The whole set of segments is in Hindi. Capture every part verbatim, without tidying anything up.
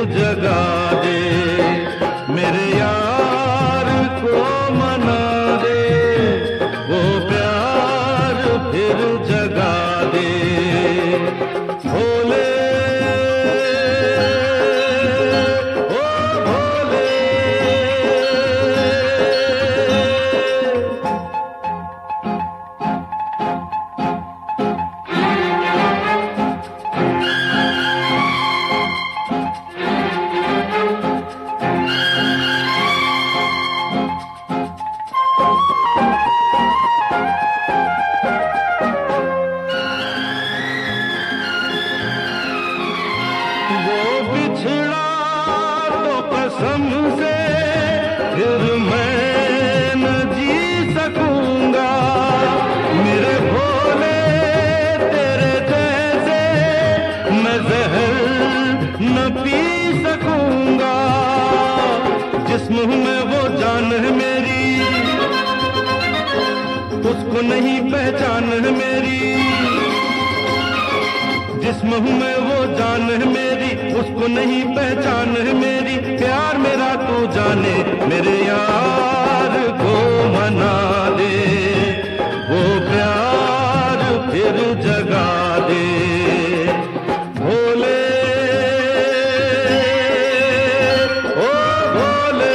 जगा दे, मेरे यार को मना दे, वो प्यार फिर जगा दे। भोले ओ भोले, कसम से फिर मैं न जी सकूंगा, मेरे भोले तेरे जैसे मैं जहर न पी सकूंगा। जिस मुंह में वो जान है मेरी, उसको नहीं पहचान है मेरी। जिस मुंह में वो जान है मेरी, उसको नहीं पहचान है मेरी। प्यार मेरा तू जाने, मेरे यार को मना दे, वो प्यार फिर जगा दे। भोले ओ भोले,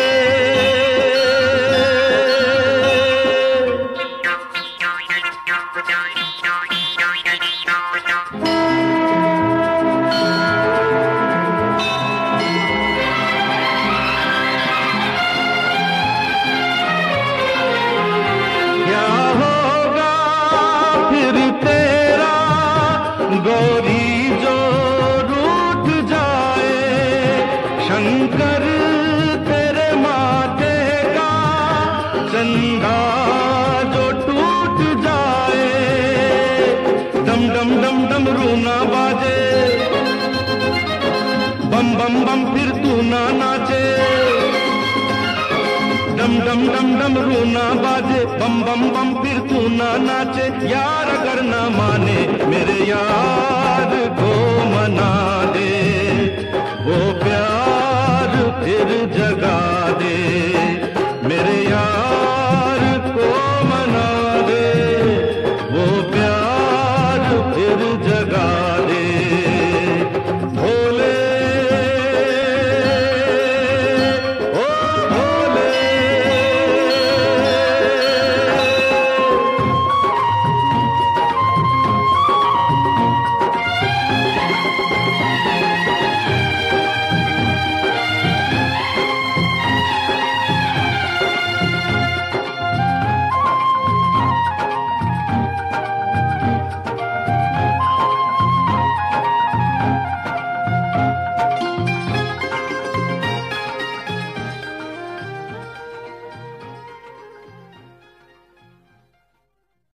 गौरी जो रूठ जाए, शंकर तेरे माथे का चंदा जो टूट जाए। डम डम डम डम रूना बाजे, बम बम बम फिर तू ना नाचे। डम डम डम डम रूना बाजे, बम बम बम फिर तू ना नाचे। यार अगर ना माने, मेरे यार को मना दे, वो प्यार फिर जग